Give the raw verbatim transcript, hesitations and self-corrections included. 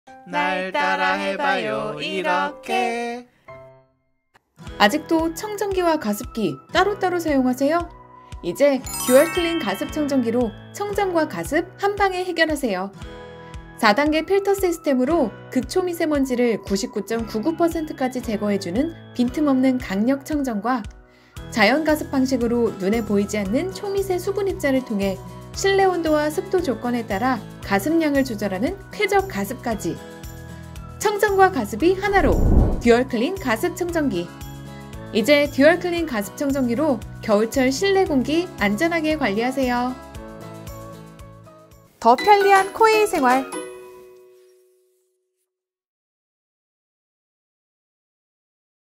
날 따라 해봐요 이렇게. 아직도 청정기와 가습기 따로따로 사용하세요? 이제 듀얼클린 가습 청정기로 청정과 가습 한 방에 해결하세요. 사 단계 필터 시스템으로 극초미세먼지를 구십구 점 구구 퍼센트까지 제거해주는 빈틈없는 강력 청정과 자연 가습 방식으로 눈에 보이지 않는 초미세 수분 입자를 통해 실내 온도와 습도 조건에 따라 가습량을 조절하는 쾌적 가습까지. 청정과 가습이 하나로 듀얼클린 가습 청정기. 이제 듀얼클린 가습 청정기로 겨울철 실내 공기 안전하게 관리하세요. 더 편리한 코웨이 생활.